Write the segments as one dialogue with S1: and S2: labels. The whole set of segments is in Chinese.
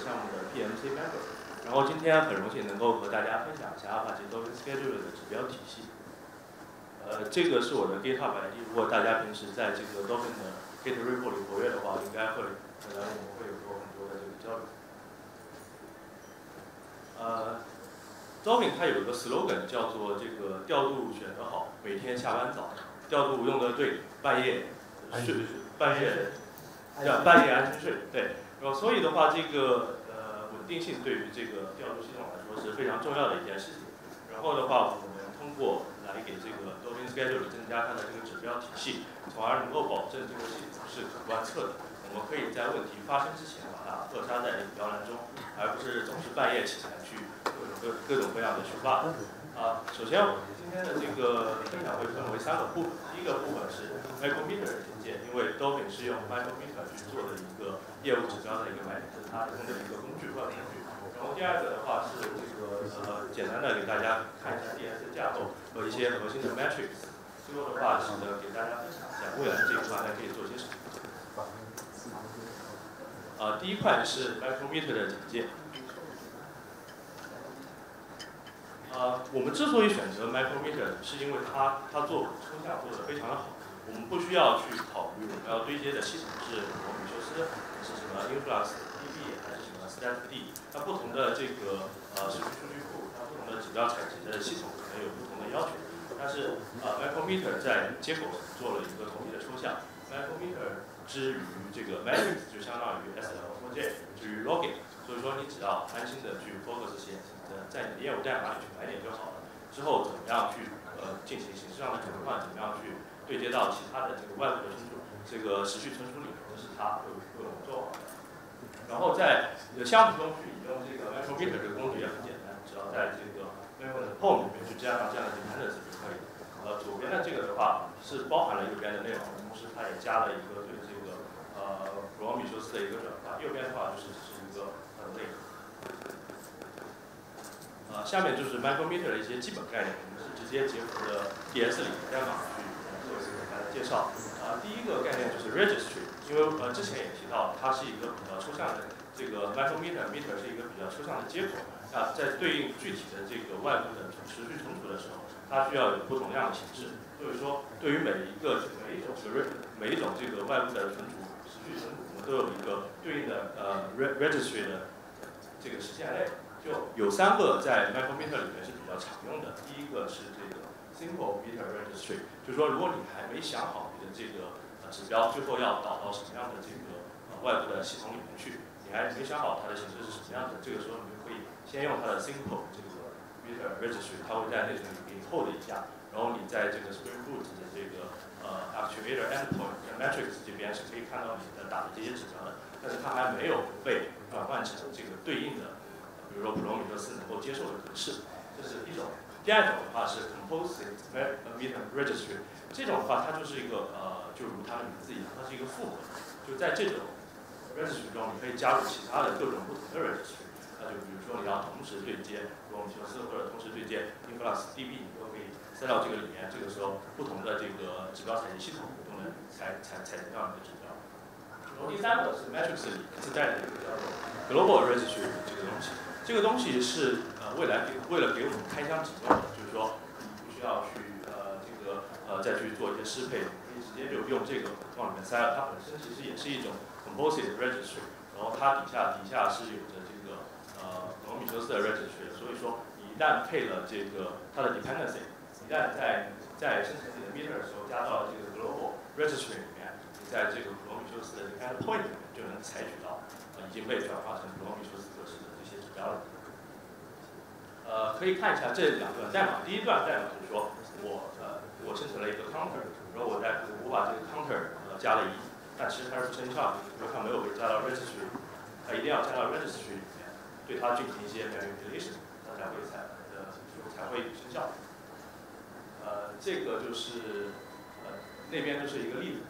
S1: 项目的 PMC member。然后今天很荣幸能够和大家分享一下 Apache Dolphin Scheduler 的指标体系。这个是我的 GitHub ID， 如果大家平时在这个 Dolphin 的 Git repo 里活跃的话，应该会可能我们会有过很多的这个交流。Dolphin 它有一个 slogan 叫做这个调度选择好，每天下班早，调度用得对，半夜安心睡，对。然后所以的话，这个稳定性对于这个调度系统来说是非常重要的一件事情。然后的话，我们通过来给这个 Dolphin Scheduler 增加它的这个指标体系，从而能够保证这个系统是可观测的。我们可以在问题发生之前把它扼杀在摇篮中，而不是总是半夜起来去各种各样的去 bug。首先今天的这个分享会分为3个部分。第一个部分是 micrometer 的简介，因为 Dolphin 是用 micrometer 去做的一个业务指标的一个买点，是它提供的一个工具外部工具。然后第二个的话是这个简单的给大家看一下 DS 的架构和一些核心的 metrics。最后的话是给大家分享一下未来这一块还可以做些什么。第一块是 micrometer 的简介。我们之所以选择 micrometer， 是因为它做抽象做得非常的好。我们不需要去考虑我们要对接的系统是罗米修斯，是什么 influx DB 还是什么 statsd。它不同的这个时序数据库，它不同的指标采集的系统可能有不同的要求。但是micrometer 在接口上做了一个统一的抽象。micrometer 之于这个 metrics 就相当于 SL4J 至于 logging， 所以说你只要安心的去 focus 在你的业务代码里去买点就好了。之后怎么样去进行形式上的转换，怎么样去对接到其他的这个外部的存储，这个时序存储里都是它会做好的。然后在项目中去引用这个 micrometer 这个工具也很简单，只要在这个 memo 的 home 里面去加上这样的 dependency 就可以了。左边的这个的话是包含了右边的内容，同时它也加了一个对这个罗米修斯的一个转换。右边的话就是只是一个link。下面就是 micrometer 的一些基本概念，我们是直接结合了 DS 里的代码去做一个简单的介绍。第一个概念就是 registry， 因为之前也提到它是一个比较抽象的，这个 micrometer 是一个比较抽象的接口。在对应具体的这个外部的持续存储的时候，它需要有不同样的形式。所以说，对于每一种这个外部的存储持续存储，我们都有一个对应的registry 的这个实现类。就有3个在 micrometer 里面是比较常用的。第一个是这个 simple meter registry， 就是说如果你还没想好你的这个指标最后要导到什么样的这个外部的系统里面去，你还没想好它的形式是什么样的，这个时候你就可以先用它的 simple 这个 meter registry， 它会在内存里给你 hold 一下，然后你在这个 Spring Boot 的这个actuator endpoint metrics 这边是可以看到你的打的这些指标的，但是它还没有被转换成这个对应的。比如说普罗米修斯能够接受的格式，这是一种。第二种的话是 composite meter registry， 这种的话它就是一个就如它的名字一样，它是一个复合。就在这种 registry 中，你可以加入其他的各种不同的 registry。就比如说你要同时对接普罗米修斯或者同时对接 influx DB， 你都可以塞到这个里面。这个时候不同的这个指标采集系统都能采集到你的指标。然后第3个是 metrics 里自带的一个叫做 global registry 这个东西。这个东西是为了给我们开箱指标的，就是说你不需要去再去做一些适配，可以直接就用这个往里面塞了。它本身其实也是一种 composite registry， 然后它底下是有着这个罗米修斯的 registry， 所以说你一旦配了这个它的 dependency， 一旦在生成你的 meter 的时候加到了这个 global registry 里面，你在这个罗米修斯的 depend point 里面就能采取到已经被转化成罗米修斯格式的这些指标了。可以看一下这2段代码。第一段代码就是说我生成了一个 counter， 然后我把这个 counter加了1，但其实它是不生效的，因为它没有被加到 registry， 它一定要加到 registry 里面，对它进行一些 manipulation， 它才会生效。这个就是那边就是一个例子。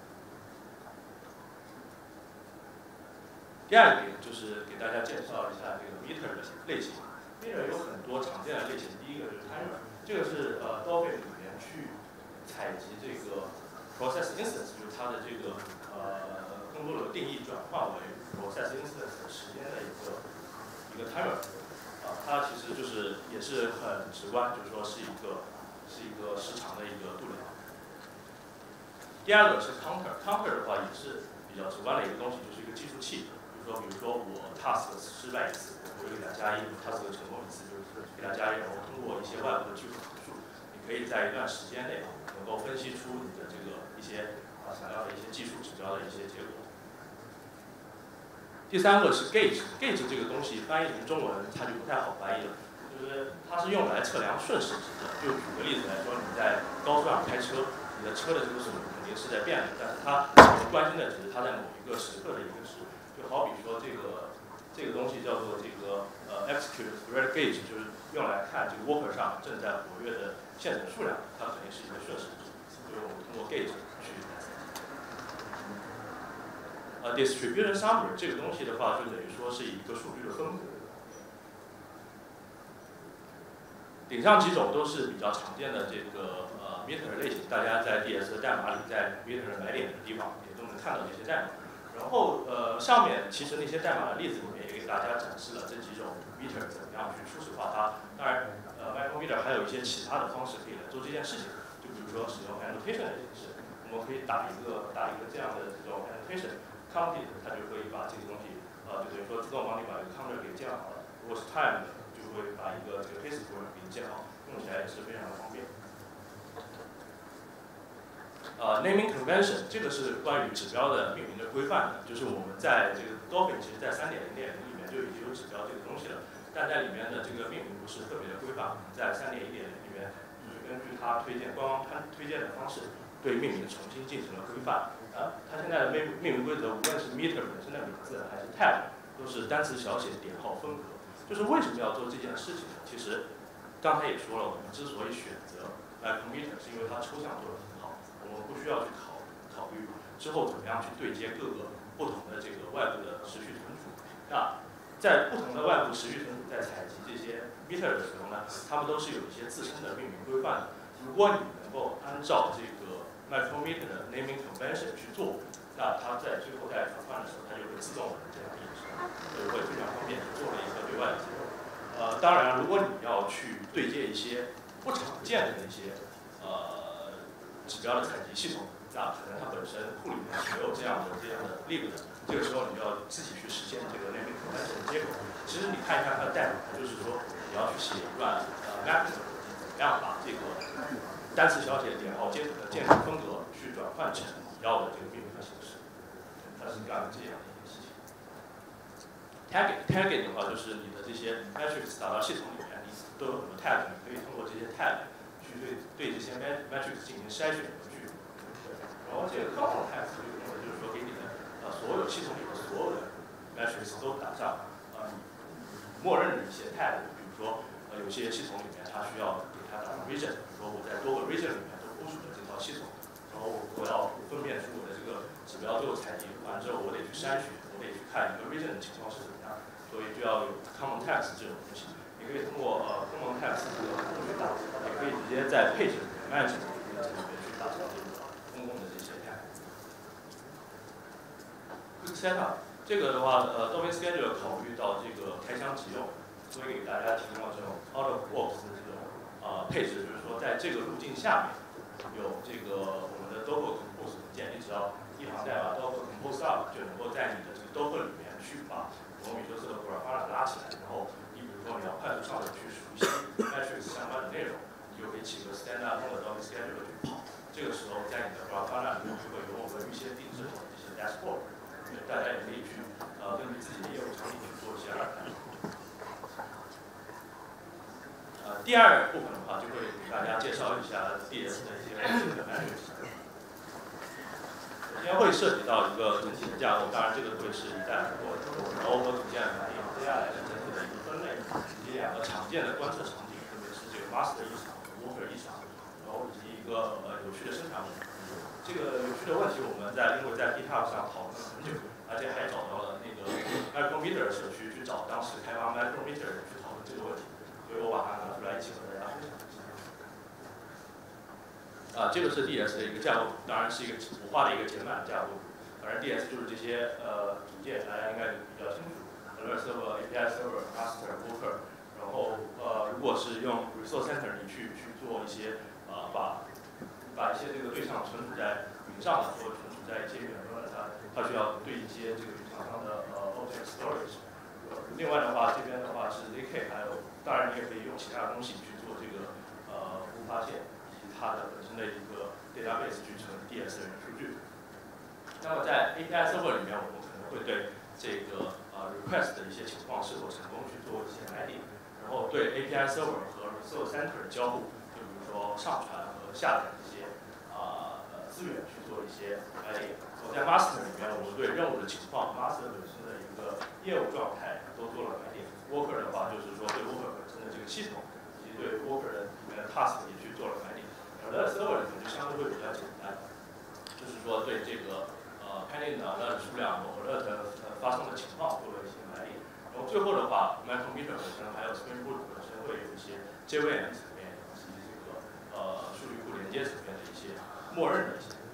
S1: 第2点就是给大家介绍一下这个 meter 的类型。meter 有很多常见的类型，第一个就是 timer， 这个是Dolphin 里面去采集这个 process instance， 就是它的这个更多的定义转换为 process instance 时间的一个 timer，它其实就是也是很直观，就是说是一个时长的一个度量。第二个是 counter 的话也是比较直观的一个东西，就是一个计数器。比如说我 task 失败一次，我就给它加1； task 成功一次，就是给它加1。然后通过一些外部的技术函数，你可以在一段时间内能够分析出你的这个一些想要的一些技术指标的一些结果。第三个是 gauge 这个东西翻译成中文它就不太好翻译了，就是它是用来测量瞬时值的。就举个例子来说，你在高速上开车，你的车的这个速度肯定是在变的，但是它关心的只是它在某一个时刻的一个值。就好比说这个东西叫做这个execute thread gauge， 就是用来看这个 worker 上正在活跃的线程数量，它肯定是一个瞬时值，就是我们通过 gauge 去。distributed summary 这个东西的话，就等于说是一个数据的分布。顶上几种都是比较常见的这个meter 类型，大家在 DS 的代码里，在 meter 的买点的地方也都能看到这些代码。然后上面其实那些代码的例子里面也给大家展示了这几种 meter 怎么样去初始化它。当然micrometer 还有一些其他的方式可以来做这件事情，就比如说使用 annotation 的形式，我们可以打一个这样的这种 annotation。Counted 它就可以把这个东西，就等于说自动帮你把这个 counter 给建好了。如果是 time 的，就会把一个这个 case program 给你建好，用起来也是非常的方便。naming convention 这个是关于指标的命名的规范的，就是我们在这个 Dolphin 其实在 3.0.0 里面就已经有指标这个东西了，但在里面的这个命名不是特别的规范。在 3.1.0 里面就是根据它官方推荐的方式，对命名重新进行了规范。它现在的命名规则，无论是 meter 本身的名字，还是 tab， 都是单词小写点号分隔。就是为什么要做这件事情呢？其实刚才也说了，我们之所以选择 micrometer， 是因为它抽象做得很好，我们不需要去考虑之后怎么样去对接各个不同的这个外部的时序存储。那在不同的外部时序存储在采集这些 meter 的时候呢，它们都是有一些自身的命名规范的。如果你能够按照这个micrometer 的 naming convention 去做，那它在最后在转换的时候，它就会自动这样衍生，所以会非常方便，做了一个对外的接口。当然，如果你要去对接一些不常见的那些指标的采集系统，那可能它本身库里面没有这样的 lib 的，这个时候你就要自己去实现这个 naming convention 的接口。其实你看一下它的代码，就是说你要去写一段mechanism， 怎么样把这个单词小写点号建成分隔，去转换成你要的这个命名的形式，它是干这样的一件事情。tagging 的话，就是你的这些 metrics 打到系统里面，你都有很多 tag， 你可以通过这些 tag 去对这些 metrics 进行筛选和去。然后这个 common tag 就是说给你的所有系统里的所有的 metrics 都打上默认的一些 tag， 比如说有些系统里面它需要给它打上 region， 比如说我在多个 region 里面都部署了这套系统，然后我要分辨出我的这个指标最后采集完之后，我得去筛选，我得去看一个 region 的情况是怎么样，所以就要有 common tags 这种东西。你可以通过common tags 这个工具打，也可以直接在配置 manage 里面去打造这个公共的这些 tag。Quick setup 这个的话，Dolphin Scheduler 考虑到这个开箱即用，所以给大家提供了这种 out of box 的这种配置，就是说在这个路径下面有这个我们的 Docker compose 文件，你只要一行代码 Docker compose up 就能够在你的这个 Docker 里面去把我们米修斯的 grafana 拉起来，然后你比如说你要快速上手去熟悉 metrics 相关的内容，你就可以起个 stand up 或者 Dolphin Scheduler 去跑。这个时候在你的 grafana 里面就会有我们预先定制好的这些 dashboard， 大家也可以去根据自己的业务场景去做一些安排。第二部分的话，就会给大家介绍一下 DS 的一些基本 metrics。首先会涉及到一个整体的架构，当然这个会是一代而过的，然后和组件反应，接下来是整体的一个分类，以及两个常见的观测场景，特别是这个 master 异常和 worker 异常，然后以及一个有趣的生产问题。这个有趣的问题，我们因为在 GitHub 上讨论了很久，而且还找到了那个 micrometer 社区去找当时开发 micrometer 人去讨论这个问题，所以我把它拿出来一起和大家分享。这个是 DS 的一个架构图，当然是一个我画的一个简版的架构图。反正 DS 就是这些组件，大家应该比较清楚 ：alert server、API server、master 果是用 resource center 你去做一些把一些这个对象存储在云上的，或者存储在一些远端的，它需要对一些这个云厂商的object storage。另外的话，这边的话是 ZK， 还有当然你也可以用其他的东西去做这个服务发现以及它的本身的一个 database 去存 DS 的数据。那么在 API server 里面，我们可能会对这个request 的一些情况是否成功去做一些埋点，然后对 API server 和 resource center 的交互，就比如说上传和下载这些资源去做一些埋点。在 master 里面，我们对任务的情况、master 本身的一个业务状态都做了埋点。worker 的话，就是说对 worker 本身的这个系统以及对 worker 的里面的 task 也去做了埋点。而 server 里面就相对会比较简单，就是说对这个pending 的 alert 数量和 alert 发送的情况做了一些埋点。然后最后的话 micrometer 本身还有 Spring Boot 本身会有一些 JVM 层面以及这个数据库连接层面的一些默认的一些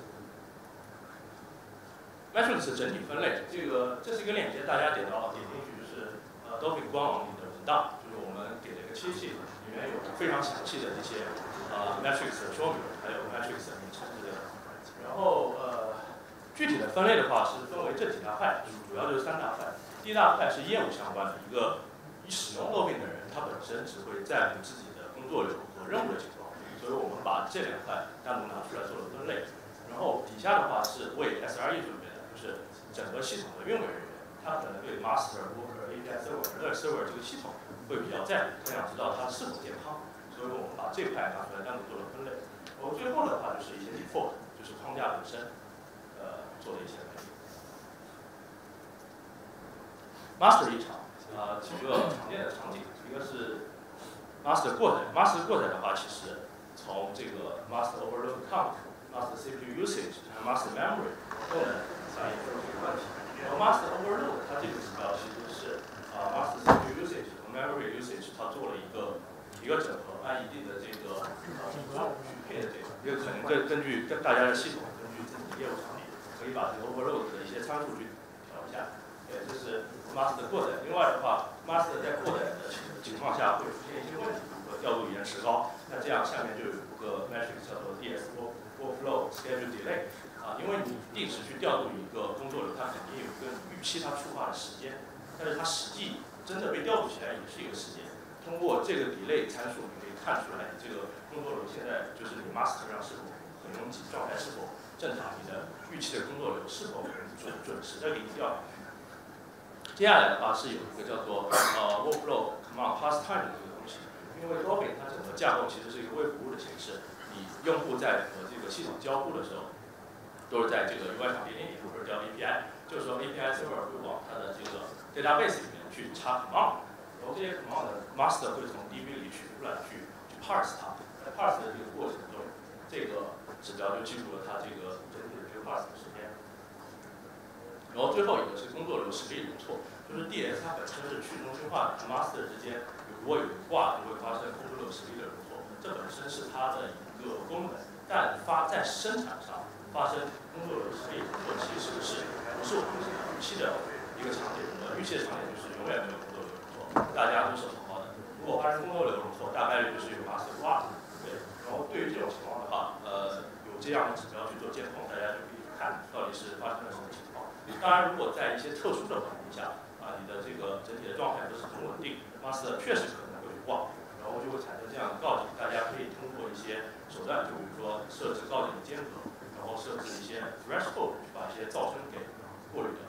S1: metrics。metrics 整体分类，这是一个链接，大家点进去就是Dolphin 官网里的文档，就是我们给了一个切记，里面有非常详细的这些metrics 的说明，还有 metrics 的名称之类的。然后具体的分类的话是分为这几大块，主要就是3大块。第一大块是业务相关的，一个使用 Dolphin 的人，他本身只会在乎自己的工作流和任务的情况，所以我们把这2块单独拿出来做了分类。然后底下的话是为 SRE 准备的，就是整个系统的运维人员，他可能对 master、worker、API server 这个系统会比较在乎，他想知道它是否健康，所以我们把这块拿出来单独做了分类。然后最后的话就是一些 default， 就是框架本身做了一些分类。master 异常几个常见的场景，一个是 master 过载 ，master 过载的话，其实从这个 master overload count、master CPU usage 和 master memory 都能反映出这个问题。然后 master overload 它这个指标其实是master CPU usage 和 memory usage 它做了一个整合，按一定的这个比重去配的这个，这个可能根据大家的系统，根据自己的业务场景，可以把这个 overload 的一些参数去调一下。对，这是 master 的过载。另外的话 ，master 在过载的情况下会出现一些问题，比如说调度延迟高。那这样下面就有一个 metric 叫做 DS workflow schedule delay。因为你定时去调度一个工作流，它肯定有一个预期它触发的时间，但是它实际真的被调度起来也是一个时间。通过这个 delay 参数，你可以看出来你这个工作流现在就是你 master 上是否很拥挤，状态是否正常，你的预期的工作流是否准时的给你调。接下来的话是有一个叫做workflow command pass time 的这个东西，因为 Dolphin 它整个架构其实是一个微服务的形式，你用户在和这个系统交互的时候，都是在这个 UI 上点点点或者叫 API， 就是说 API server 会往它的这个 database 里面去插 command， 然后这些 command 的 master 会从 DB 里取出来去 parse 它，在 parse 的这个过程中，这个指标就记录了它这个整体的这个 parse 的时间。然后最后一个是工作流实例容错，就是 DS 它本身是去中心化的，和 master 之间如果有挂就会发生工作流实例的容错，这本身是它的一个功能，但在生产上发生工作流实例容错其实不是我们预期的一个场景。我们预期的场景就是永远没有工作流容错，大家都是好好的。如果发生工作流容错，大概率就是有 master 挂了。对，然后对于这种情况的话，有这样的指标去做监控，大家就可以去看到底是发生了什么情况。当然，如果在一些特殊的环境下，你的这个整体的状态不是很稳定 ，master 确实可能会挂，然后就会产生这样的告警。大家可以通过一些手段，就比如说设置告警的间隔，然后设置一些 threshold 去把一些噪声给过滤掉。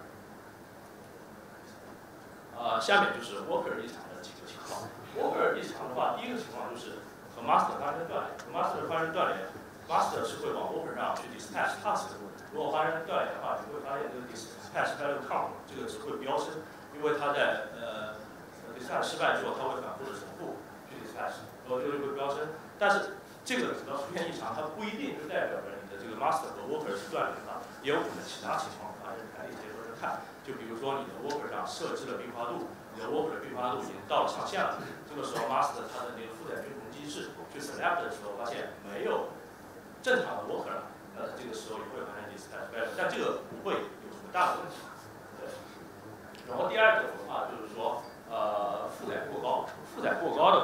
S1: 下面就是 worker 异常的几个情况。worker 异常的话，第一个情况就是和 master 发生断联，和 master 发生断联 ，master 是会往 worker 上去 dispatch task 的。如果发生断联的话，你会发现这个 dispatch value count 这个值会飙升，因为它在dispatch 失败之后，它会反复的重复去 dispatch， 然后就会飙升。但是这个指标出现异常，它不一定就代表着你的这个 master 和 worker 是断联的，也有可能其他情况发生，还可以结合着看。就比如说你的 worker 上设置了并发度，你的 worker 的并发度已经到了上限了，这个时候 master 它的那个负载均衡机制去 select 的时候，发现没有正常的 worker 了。这个时候也会发生 dispatch value， 但这个不会有什么大的问题。对。然后第二个的话就是说，负载过高。负载过高的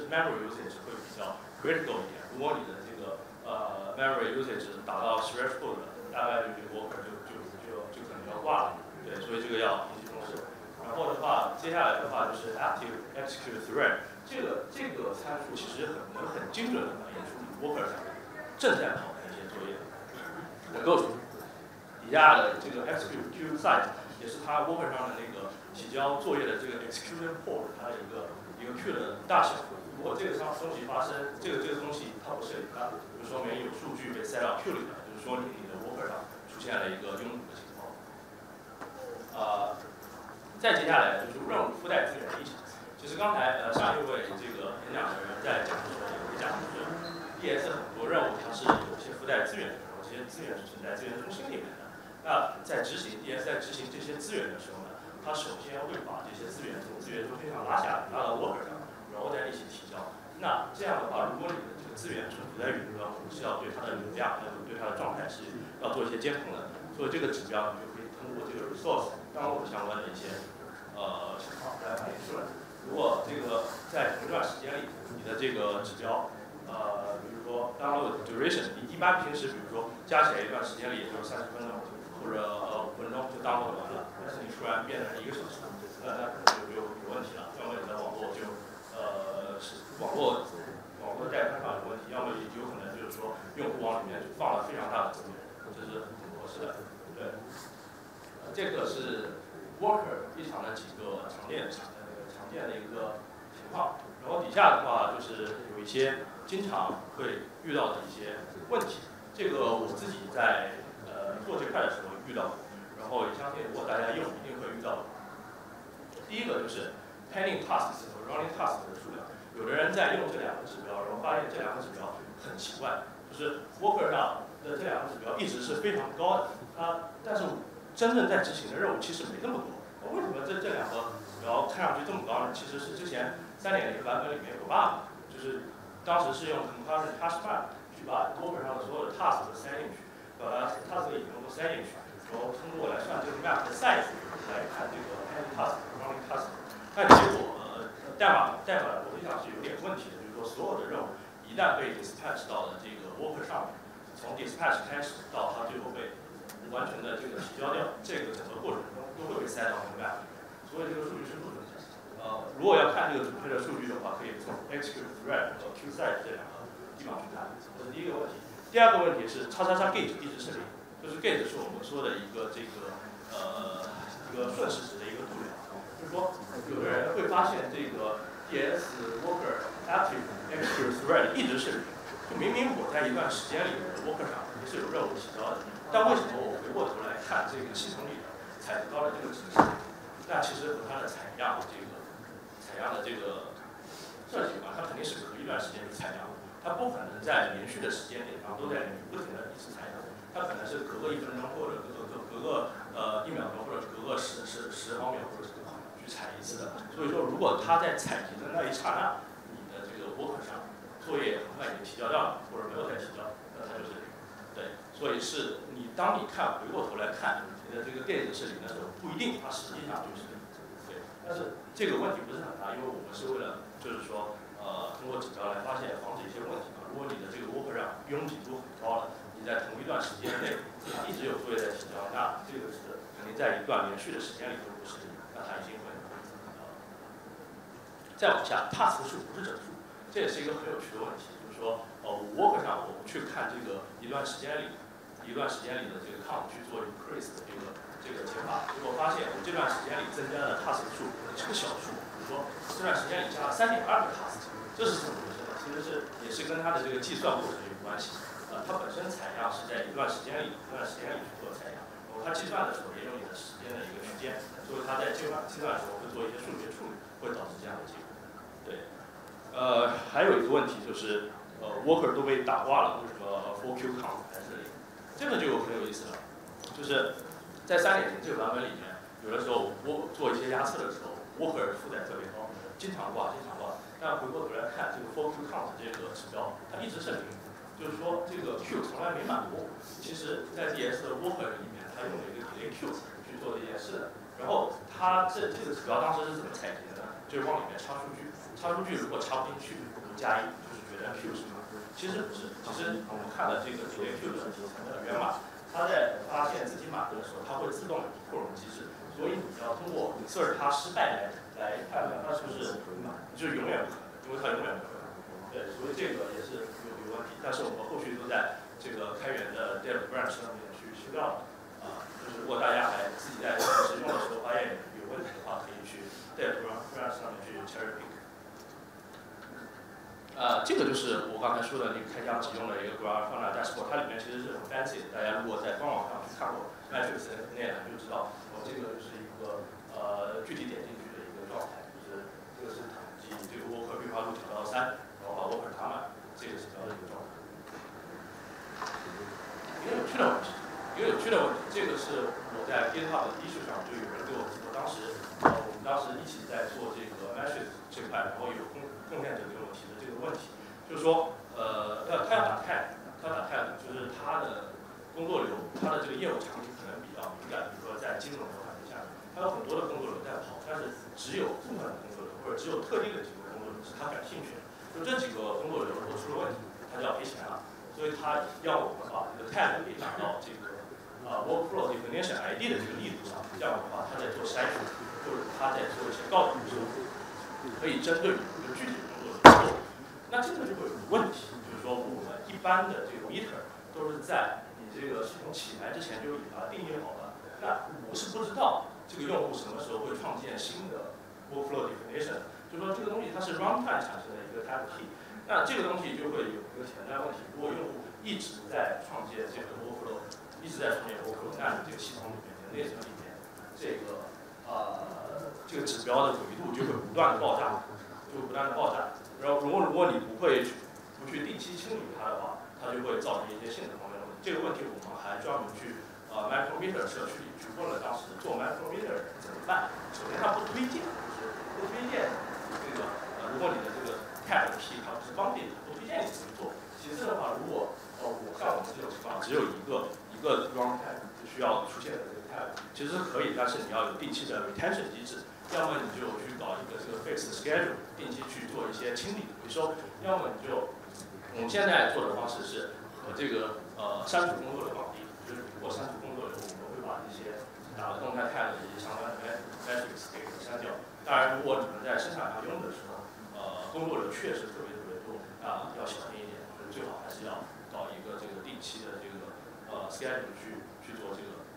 S1: memory usage 会比较 critical 一点。如果你的这个memory usage 达到 threshold 大概率这个 worker 就可能要挂了。对，所以这个要引起重视。然后的话，接下来的话就是 active execute thread， 这个参数其实能很精准的反映出 worker 上正在跑的一些作业的构成。底下的这个 execute queue size 也是它 worker 上的那个提交作业的这个 execution port 它的一个 queue 的大小。如果这个东西发生，这个东西它不是零的，就说明有数据被塞到 queue 里面，就是说你的 worker 上出现了一个拥堵的情况。再接下来就是任务附带资源的异常。其实刚才上一位这个演讲的人在讲的时候也会讲，就是 DS 很多任务它是有一些附带资源的，然后这些资源是存在资源中心里面的。那在执行 DS 在执行这些资源的时候呢，它首先会把这些资源从资源中心上拉下来，拉到 worker 上，然后再一起提交。那这样的话，如果你的这个资源存储在云端，我们是要对它的流量，还有对它的状态是要做一些监控的。所以这个指标你就可以通过这个 resource 当我相关的一些情况来反映出来。如果这个在同一段时间里，你的这个指标，比如说 download duration， 你一般平时比如说加起来一段时间里也就30分钟，或者5分钟就 download 完了，但是你突然变成1个小时，那可能就有问题了，要么你的网络就网络的带宽上有问题，要么有可能就是说用户往里面就放了非常大的资源，这是很合适的。对，这个是 worker 异常的几个常见的一个情况。然后底下的话就是有一些经常会遇到的一些问题，这个我自己在做这块的时候遇到过，然后也相信如果大家用一定会遇到。第一个就是 pending tasks 和 running tasks 的数量。有的人在用这两个指标，然后发现这两个指标很奇怪，就是 worker 上的这两个指标一直是非常高的，但是真正在执行的任务其实没那么多。为什么这两个指标看上去这么高呢？其实是之前3.0版本里面有 bug， 就是当时是用 concurrent task map 去把 worker 上的所有的 task 都塞进去，把 task 的引用都塞进去，然后通过来算这个 map 的 size 来看这个 pending task 和 running task， 但结果代码逻辑上是有点问题的，就是说所有的任务一旦被 dispatch 到了这个 worker 上面，从 dispatch 开始到它最后被完全的这个提交掉，这个整个过程中都会被塞到 map 里面，所以这个数据是不准的。如果要看这个准确的数据的话，可以从 execute thread 和 queue size 这两个地方去看，这是第一个问题。第二个问题是gate 一直是0，就是 gate 是我们说的一个一个瞬时值的一个度量。就是说，有的人会发现这个 DS worker active execute thread 一直是0，就明明我在一段时间里我的 worker 上也是有任务提交的，但为什么我回过头来看这个系统里的采集到的这个值是0？那其实和它的采样的这个设计嘛，它肯定是隔一段时间去采样的，它不可能在连续的时间点上都在不停的一次采样，它可能是隔个1分钟或者隔个1秒钟或者隔个10毫秒或者是去采一次的。所以说，如果它在采集的那一刹那，你的这个 worker 上作业很快已经提交掉了，或者没有再提交，那它就是0。对，所以是当你回过头来看你的这个 gate 是0的时候，不一定它实际上就是0。对，但是这个问题不是很大，因为我们是为了就是说通过指标来防止一些问题嘛。如果你的这个 worker 上拥挤度很高了，你在同一段时间内一直有作业在提交，那这个是肯定在一段连续的时间里都不是0，那它一定会再往下 task 数不是整数，这也是一个很有趣的问题，就是说worker 上我们去看这个一段时间里的这个 count 去做 increase 的这个解法，结果发现我这段时间里增加的 task 数是个小数，比如说这段时间里加了3.2个 task， 这是怎么回事呢？其实也是跟它的这个计算过程有关系。它本身采样是在一段时间里去做采样，然后它计算的时候也有你的时间的一个区间，所以它在计算的时候会做一些数学处理，会导致这样的结果。对，还有一个问题就是worker 都被打挂了，为什么 for q count 还是0？这个就很有意思了，就是在3.0这个版本里面，有的时候我做一些压测的时候 ，worker 负载特别高，经常挂。但回过头来看，这个 for q count 这个指标，它一直是0，就是说这个 q 从来没满过。其实，在 DS 的 worker 里面，它用了一个 delay q 去做这件事的。然后它这个指标当时是怎么采集的呢？ 就是往里面插数据。插数据如果插不进去，我们加1，就是觉得 Q 是吗？其实不是，其实我们看的这个 Q 的底层的源码，它在发现自己码的时候，它会自动扩容机制，所以你要通过 insert 它失败来判断它是不是码，就是永远不可能，因为它永远不可能。对，所以这个也是有问题，但是我们后续都在这个开源的 dev branch 上面去修掉的。就是如果大家还自己在使用的时候发现有问题的话，可以去 dev branch 上面去 cherry pick。这个就是我刚才说的那个开箱即用的一个 graph funnel dashboard， 它里面其实是很 fancy 的。大家如果在官网上去看过 metrics 的内涵，就知道这个就是一个具体点进去的一个状态，就是这个是统计这个 worker 变化度调到3，然后把 worker 打满，这个是调的一个状态。一个有趣的问题，这个是我在 GitHub 的issue上就有人给我提过，我们当时一起在做这个 metrics 这块，然后有贡献者给我提的这个问题，就是说，他要打 tag， 就是他的工作流，他的这个业务场景可能比较敏感，比如说在金融的环境下，他有很多的工作流在跑，但是只有部分的工作流或者只有特定的几个工作流是他感兴趣的，就这几个工作流如果出了问题，他就要赔钱了，所以他要我们把这个 tag 给打到这个workflow definition ID 的这个力度上，这样的话他在做筛选，或者他在做一些告诉的时候，可以针对一个具体的工作流做。那这个就会有个问题，就是说我们一般的这个 meter 都是在你这个系统起来之前就已经把它定义好了。那我是不知道这个用户什么时候会创建新的 workflow definition， 就是说这个东西它是 runtime 产生的一个 type key， 那这个东西就会有一个潜在问题，如果用户一直在创建这个 workflow， 一直在创建 workflow， 那你这个系统里面的内存里面这个指标的维度就会不断的爆炸，然后如果你不去定期清理它的话，它就会造成一些性能方面的问题。这个问题我们还专门去micrometer 社区里去问了当时做 micrometer 的人怎么办。首先他不推荐，就是不推荐这个如果你的这个 tag key 它不是方便，不推荐你这么做。其次的话，如果像我们这种情况只有一个 run tag 需要出现的这个 tag， 其实是可以，但是你要有定期的 retention 机制。要么你就去搞一个这个 fixed schedule， 定期去做一些清理回收；要么你就，我们现在做的方式是和这个删除工作流绑定，就是如果删除工作流，我们会把一些打了动态 tag 的一些相关的 metrics 给删掉。当然，如果你们在生产上用的时候，工作流确实特别多，要小心一点，就是最好还是要搞一个这个定期的这个schedule 去做这个。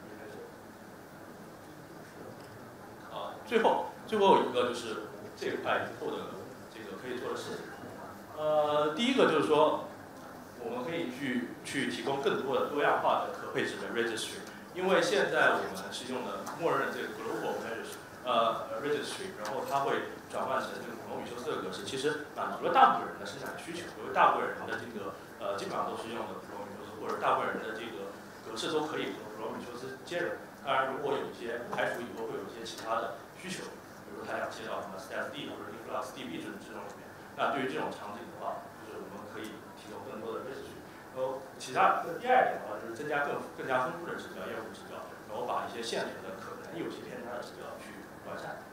S1: 最后一个就是这一块以后的这个可以做的事情。第一个就是说，我们可以去提供更多的多样化的可配置的 registry， 因为现在我们是用的默认这个 global registry， 然后它会转换成这个普通语修辞的格式，其实满足了大部分人的生产需求，因为大部分人的这个基本上都是用的普通语修辞，或者大部分人的这个格式都可以和普通语修辞接壤。当然，如果有一些不排除以后会有一些其他的需求，比如他想接到什么 STD 或者 InfluxDB 这种里面，那对于这种场景的话，就是我们可以提供更多的 registry。然后其他第二点的话，就是增加更加丰富的指标、业务指标，然后把一些现有的可能有些偏差的指标去完善。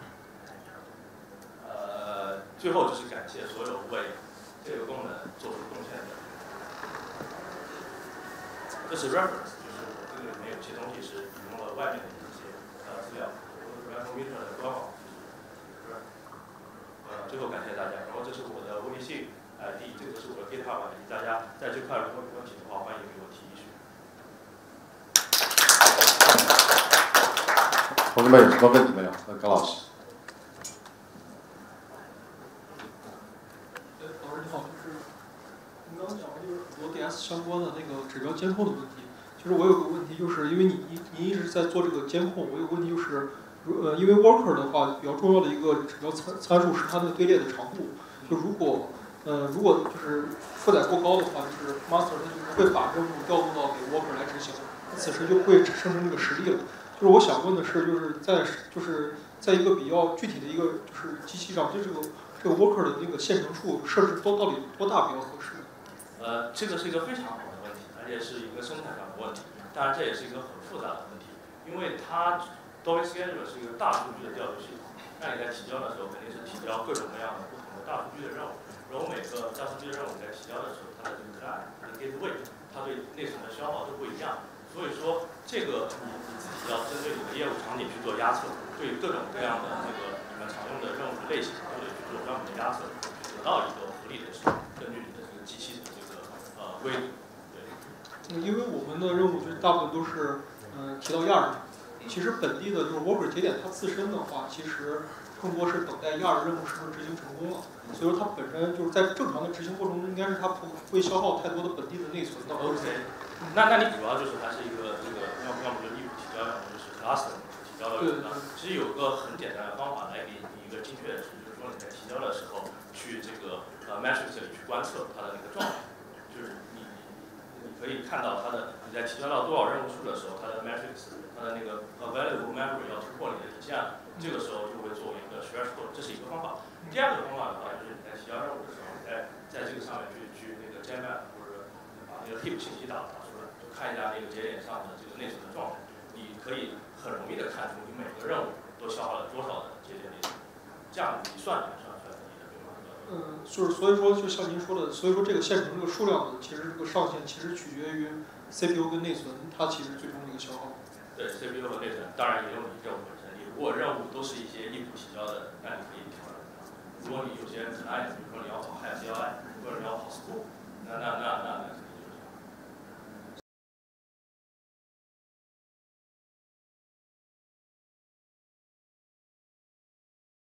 S1: 最后就是感谢所有为这个功能做出贡献的。这是 reference， 就是我这个里面有些东西是引用了外面的一些资料，比如 platformization 的官网。最后感谢大家，然后这是我的微信ID， 这个是我的 GitHub ID， 大家在这块如果有问题的话，欢迎给我提意见。
S2: 同志们有什么问题没有？高老师。
S3: 老师你好，就是您刚刚讲的就是很多 DS 相关的那个指标监控的问题。其实我有个问题，就是因为您一直在做这个监控，我有个问题就是。因为 worker 的话，比较重要的一个指标参数是它的队列的长度。就如果就是负载过高的话，就是 master 它就不会把任务调动到给 worker 来执行，此时就会生成这个实例了。就是我想问的是，就是在一个比较具体的一个就是机器上，就这个 worker 的那个线程数设置到底多大比较合适？
S1: 这个是一个非常好的问题，而且是一个生产上的问题。当然，这也是一个很复杂的问题，因为它Doing Schedule 是一个大数据的调度系统， 那你在提交的时候肯定是提交各种各样的不同的大数据的任务，然后每个大数据的任务在提交的时候，它的这个 client、它的 gateway、它对内存的消耗都不一样。所以说，这个你自己要针对你的业务场景去做压测，对各种各样的这个你们常用的任务的类型，都得去做专门的压测，去得到一个合理的数，根据你的这个机器的这个规律。对。
S3: 因为我们的任务就是大部分都是提到ER上，其实本地的就是 worker 节点它自身的话，其实更多是等待ER任务是不是执行成功了。所以说它本身就是在正常的执行过程中，应该是它不会消耗太多的本地的内存的。
S1: OK。那你主要就是还是一个这个要么就异步提交，要么就是 cluster 提交的文章。其实有个很简单的方法来给你一个精确的数据，就是说你在提交的时候去这个metrics 里去观测它的那个状态，就是你可以看到它的你在提交到多少任务数的时候，它的 metrics 它的那个 available memory 要突破你的底线了，这个时候就会作为一个 stretch code， 这是一个方法。第二个方法的话，就是你在提交任务的时候，在这个上面去那个 JMap 或者把那个 heap 信息打出来，就看一下那个节点上的这个内存的状态，你可以很容易的看出你每个任务都消耗了多少的节点内存，这样一算出来你的对吗？
S3: 就是所以说，就像您说的，所以说这个线程这个数量呢，其实这个上限其实取决于 CPU 跟内存，它其实最终的一个消耗。
S1: 对 CPU 和内存，当然也有你任务本身。你如果任务都是一些异步提交的，那你可以调整它。如果你有些 client，比如说你